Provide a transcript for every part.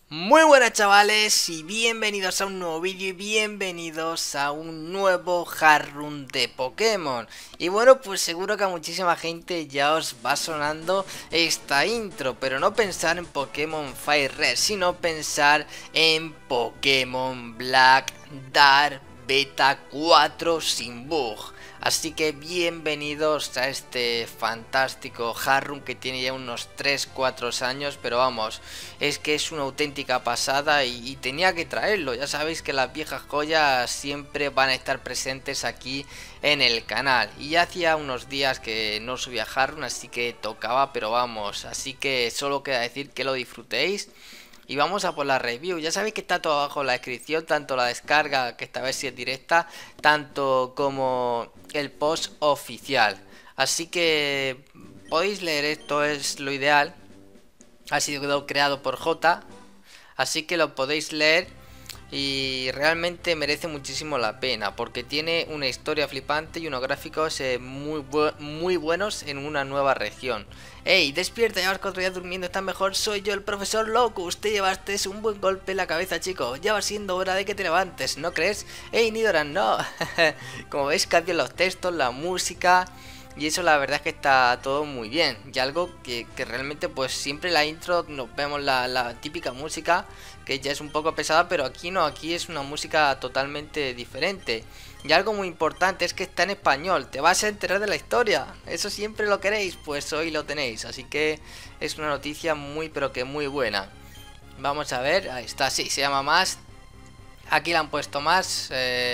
Muy buenas chavales y bienvenidos a un nuevo vídeo y bienvenidos a un nuevo hard run de Pokémon. Y bueno, pues seguro que a muchísima gente ya os va sonando esta intro, pero no pensar en Pokémon Fire Red, sino pensar en Pokémon Black Dark Beta 4 sin bug. Así que bienvenidos a este fantástico hard run que tiene ya unos 3-4 años, pero vamos, es que es una auténtica pasada y tenía que traerlo. Ya sabéis que las viejas joyas siempre van a estar presentes aquí en el canal. Y ya hacía unos días que no subía hard run, así que tocaba, pero vamos, así que solo queda decir que lo disfrutéis. Y vamos a por la review. Ya sabéis que está todo abajo en la descripción, tanto la descarga, que esta vez sí es directa, tanto como el post oficial. Así que podéis leer, esto es lo ideal. Ha sido creado por J, así que lo podéis leer y realmente merece muchísimo la pena porque tiene una historia flipante y unos gráficos muy buenos en una nueva región. ¡Ey, despierta! Llevas 4 días durmiendo, estás mejor. Soy yo, el profesor Locus. Te llevaste un buen golpe en la cabeza, chico. Ya va siendo hora de que te levantes, ¿no crees? ¡Ey, Nidoran, no! Como veis, cambian los textos, la música. Y eso la verdad es que está todo muy bien. Y algo que realmente pues siempre la intro nos vemos la típica música, que ya es un poco pesada, pero aquí no, aquí es una música totalmente diferente. Y algo muy importante es que está en español, te vas a enterar de la historia. Eso siempre lo queréis, pues hoy lo tenéis. Así que es una noticia muy pero que muy buena. Vamos a ver, ahí está, sí, se llama más. Aquí le han puesto más.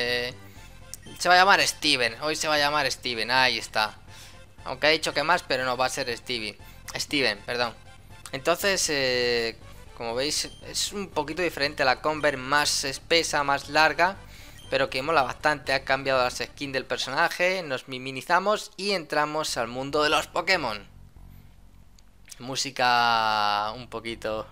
Se va a llamar Steven, hoy se va a llamar Steven, ahí está. Aunque ha dicho que más, pero no, va a ser Steven, perdón. Entonces, como veis, es un poquito diferente a la Converse, más espesa, más larga, pero que mola bastante. Ha cambiado las skins del personaje, nos minimizamos y entramos al mundo de los Pokémon. Música un poquito...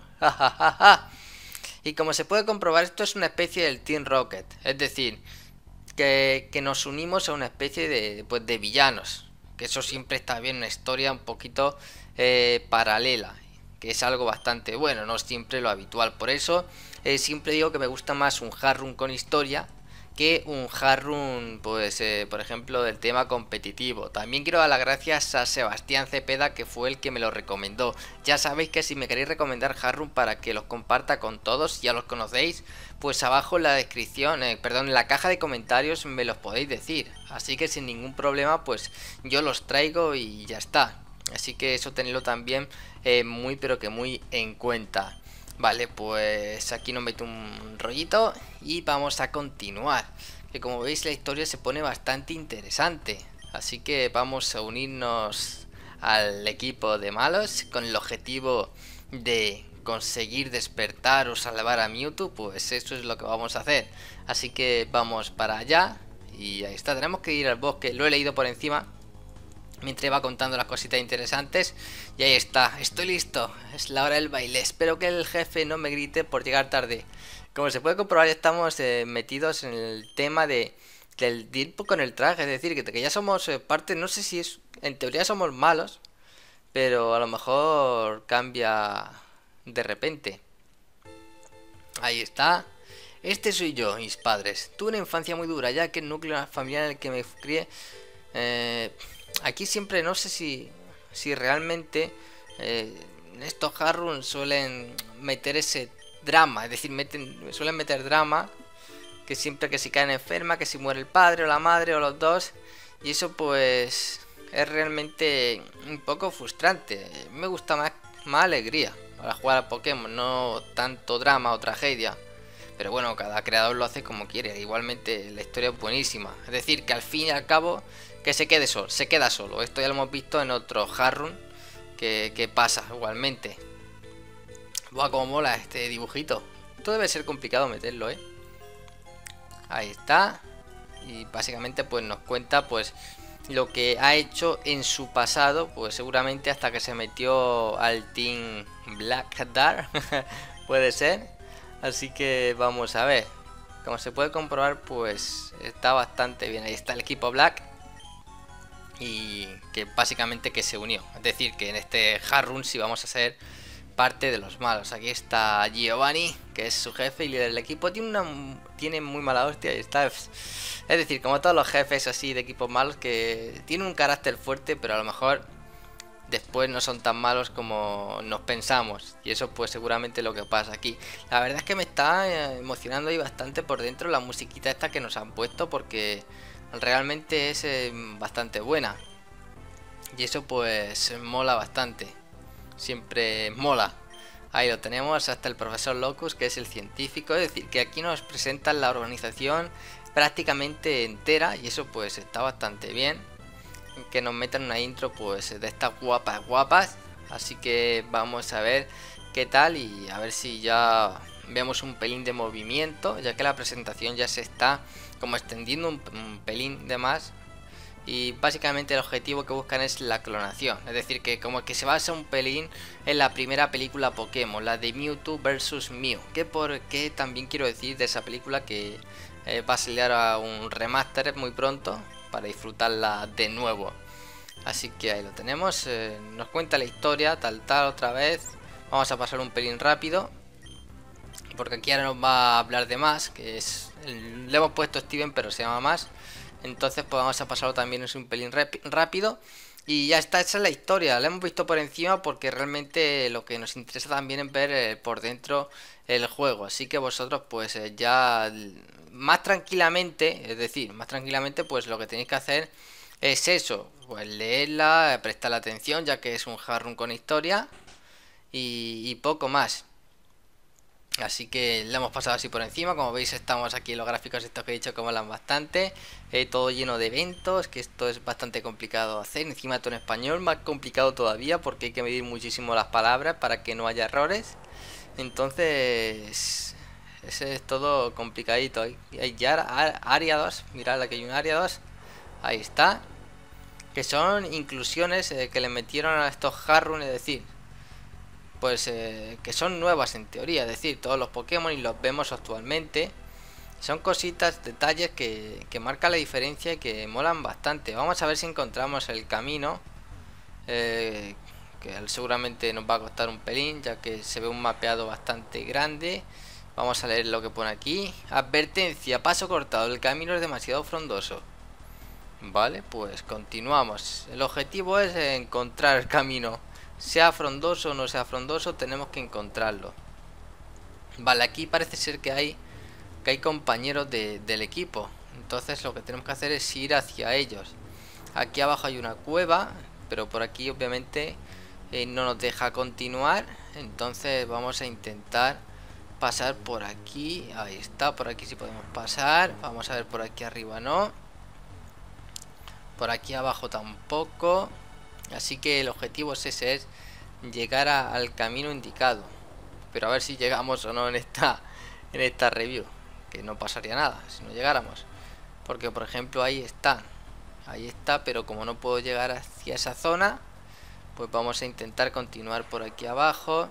Y como se puede comprobar, esto es una especie del Team Rocket, es decir, que nos unimos a una especie de, pues, de villanos. Que eso siempre está bien, una historia un poquito paralela, que es algo bastante bueno, no siempre lo habitual. Por eso siempre digo que me gusta más un hard run con historia que un hard run, pues por ejemplo, del tema competitivo. También quiero dar las gracias a Sebastián Cepeda, que fue el que me lo recomendó. Ya sabéis que si me queréis recomendar hard run para que los comparta con todos, ya los conocéis, pues abajo en la descripción, perdón, en la caja de comentarios me los podéis decir. Así que sin ningún problema, pues yo los traigo y ya está. Así que eso tenedlo también muy pero que muy en cuenta. Vale, pues aquí nos meto un rollito y vamos a continuar. Que como veis la historia se pone bastante interesante. Así que vamos a unirnos al equipo de malos con el objetivo de conseguir despertar o salvar a Mewtwo. Pues eso es lo que vamos a hacer. Así que vamos para allá. Y ahí está, tenemos que ir al bosque, lo he leído por encima mientras va contando las cositas interesantes. Y ahí está, estoy listo, es la hora del baile. Espero que el jefe no me grite por llegar tarde. Como se puede comprobar, estamos metidos en el tema del ir con el traje. Es decir, que ya somos parte, no sé si es, en teoría somos malos, pero a lo mejor cambia de repente. Ahí está. Este soy yo, mis padres. Tuve una infancia muy dura, ya que el núcleo familiar en el que me crié... Eh, aquí siempre no sé si realmente estos Harun suelen meter ese drama, es decir, suelen meter drama, que siempre que si caen enferma, que si muere el padre o la madre o los dos, y eso pues es realmente un poco frustrante. Me gusta más alegría para jugar a Pokémon, no tanto drama o tragedia. Pero bueno, cada creador lo hace como quiere. Igualmente la historia es buenísima. Es decir, que al fin y al cabo que se queda solo. Esto ya lo hemos visto en otro Harun que pasa igualmente. Buah, como mola este dibujito. Esto debe ser complicado meterlo, ¿eh? Ahí está. Y básicamente pues nos cuenta pues lo que ha hecho en su pasado, pues seguramente hasta que se metió al Team Black Dark. Puede ser. Así que vamos a ver. Como se puede comprobar, pues está bastante bien. Ahí está el equipo Black. Y que básicamente que se unió. Es decir, que en este hard run sí vamos a ser parte de los malos. Aquí está Giovanni, que es su jefe y líder del equipo. Tiene muy mala hostia y está... Es decir, como todos los jefes así de equipos malos, que tienen un carácter fuerte, pero a lo mejor después no son tan malos como nos pensamos. Y eso pues seguramente es lo que pasa aquí. La verdad es que me está emocionando ahí bastante por dentro la musiquita esta que nos han puesto, porque realmente es bastante buena. Y eso pues mola bastante. Siempre mola. Ahí lo tenemos, hasta el profesor Locus, que es el científico. Es decir, que aquí nos presentan la organización prácticamente entera, y eso pues está bastante bien. Que nos metan una intro pues de estas guapas. Así que vamos a ver qué tal, y a ver si ya vemos un pelín de movimiento, ya que la presentación ya se está como extendiendo un pelín de más. Y básicamente el objetivo que buscan es la clonación. Es decir, que como que se basa un pelín en la primera película Pokémon, la de Mewtwo vs Mew. Que porque también quiero decir de esa película que va a salir a un remaster muy pronto para disfrutarla de nuevo. Así que ahí lo tenemos. Nos cuenta la historia tal otra vez. Vamos a pasar un pelín rápido, porque aquí ahora nos va a hablar de más, que es... Le hemos puesto Steven pero se llama más. Entonces pues vamos a pasarlo también, es un pelín rápido. Y ya está, esa es la historia. La hemos visto por encima porque realmente lo que nos interesa también es ver por dentro el juego. Así que vosotros pues ya más tranquilamente, es decir, más tranquilamente pues lo que tenéis que hacer es eso. Pues leerla, prestar atención, ya que es un hardrun con historia. Y poco más. Así que le hemos pasado así por encima. Como veis estamos aquí en los gráficos estos que he dicho que molan bastante. Todo lleno de eventos, que esto es bastante complicado de hacer. Encima todo en español, más complicado todavía, porque hay que medir muchísimo las palabras para que no haya errores. Entonces ese es todo complicadito. Hay ya Ariados, mirad aquí hay un Ariados. Ahí está. Que son inclusiones que le metieron a estos hardrun, es decir, pues que son nuevas en teoría, es decir, todos los Pokémon y los vemos actualmente. Son cositas, detalles que marcan la diferencia y que molan bastante. Vamos a ver si encontramos el camino, que seguramente nos va a costar un pelín, ya que se ve un mapeado bastante grande. Vamos a leer lo que pone aquí. Advertencia, paso cortado, el camino es demasiado frondoso. Vale, pues continuamos. El objetivo es encontrar el camino. Sea frondoso o no sea frondoso, tenemos que encontrarlo. Vale, aquí parece ser que hay compañeros del equipo. Entonces lo que tenemos que hacer es ir hacia ellos. Aquí abajo hay una cueva, pero por aquí obviamente no nos deja continuar. Entonces vamos a intentar pasar por aquí. Ahí está, por aquí sí podemos pasar. Vamos a ver por aquí arriba, no. Por aquí abajo tampoco. Así que el objetivo es ese, es llegar al camino indicado. Pero a ver si llegamos o no en esta review. Que no pasaría nada si no llegáramos. Porque por ejemplo ahí está. Ahí está, pero como no puedo llegar hacia esa zona, pues vamos a intentar continuar por aquí abajo.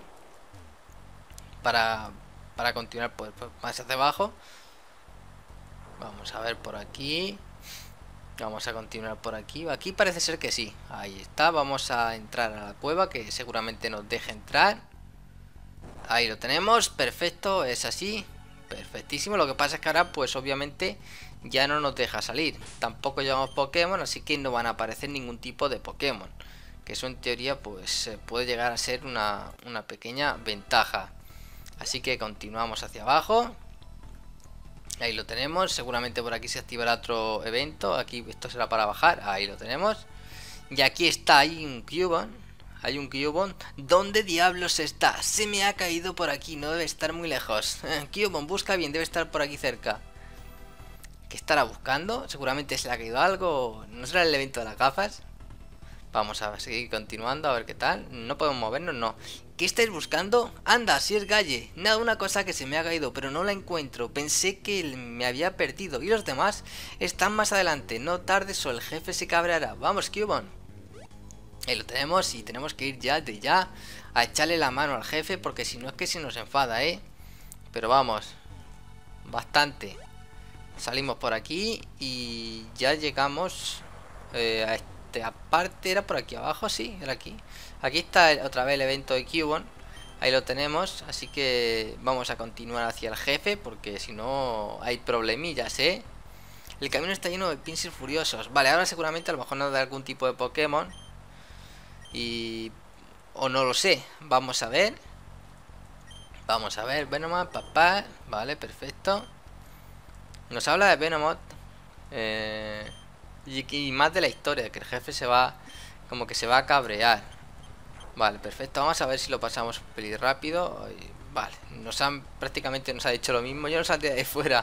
Para continuar pues más hacia abajo. Vamos a ver por aquí. Vamos a continuar por aquí. Aquí parece ser que sí. Ahí está. Vamos a entrar a la cueva, que seguramente nos deje entrar. Ahí lo tenemos. Perfecto. Es así. Perfectísimo. Lo que pasa es que ahora pues obviamente ya no nos deja salir. Tampoco llevamos Pokémon, así que no van a aparecer ningún tipo de Pokémon. Que eso en teoría pues puede llegar a ser una pequeña ventaja. Así que continuamos hacia abajo. Ahí lo tenemos, seguramente por aquí se activará otro evento. Aquí esto será para bajar, ahí lo tenemos. Y aquí está, hay un Cubone. Hay un Cubone. ¿Dónde diablos está? Se me ha caído por aquí, no debe estar muy lejos. Cubone, busca bien, debe estar por aquí cerca. ¿Qué estará buscando? Seguramente se le ha caído algo. ¿No será el evento de las gafas? Vamos a seguir continuando, a ver qué tal. No podemos movernos, no. ¿Qué estáis buscando? Anda, si es Galle. Nada, una cosa que se me ha caído, pero no la encuentro. Pensé que me había perdido. Y los demás están más adelante. No tardes o el jefe se cabreará. Vamos, Cubone. Ahí lo tenemos y tenemos que ir ya a echarle la mano al jefe, porque si no es que se nos enfada, ¿eh? Pero vamos, bastante. Salimos por aquí y ya llegamos a esta parte. Era por aquí abajo, sí, era aquí. Aquí está otra vez el evento de Cubone. Ahí lo tenemos, así que vamos a continuar hacia el jefe, porque si no hay problemillas, ¿eh? El camino está lleno de Pinsir furiosos. Vale, ahora seguramente a lo mejor nos da algún tipo de Pokémon. Y... o no lo sé. Vamos a ver. Vamos a ver, Venomoth, papá. Vale, perfecto. Nos habla de Venomoth. Y más de la historia, que el jefe se va... como que se va a cabrear. Vale, perfecto. Vamos a ver si lo pasamos un pelín rápido. Vale, prácticamente nos ha dicho lo mismo. Yo no salté de ahí fuera.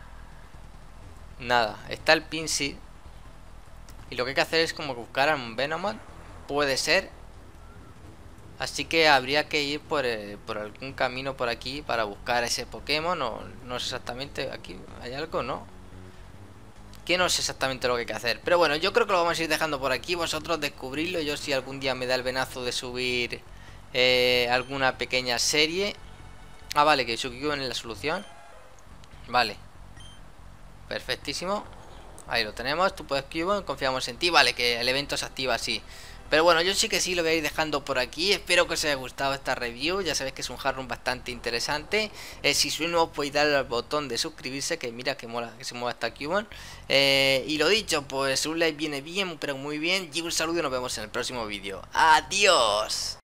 Nada, está el Pinsir. Y lo que hay que hacer es como buscar a un Venomoth. Puede ser. Así que habría que ir por algún camino por aquí para buscar a ese Pokémon. No sé exactamente. Aquí hay algo, ¿no? Que no sé exactamente lo que hay que hacer. Pero bueno, yo creo que lo vamos a ir dejando por aquí. Vosotros descubridlo. Yo si algún día me da el venazo de subir alguna pequeña serie. Ah, vale, que Sukikyuben es la solución. Vale. Perfectísimo. Ahí lo tenemos. Tú puedes Cubone, confiamos en ti. Vale, que el evento se activa así. Pero bueno, yo sí que sí lo voy a ir dejando por aquí. Espero que os haya gustado esta review. Ya sabéis que es un hardrun bastante interesante. Si sois nuevos podéis darle al botón de suscribirse, que mira que mola que se mueva esta Cubone. Y lo dicho, pues un like viene bien, pero muy bien. Y un saludo y nos vemos en el próximo vídeo. ¡Adiós!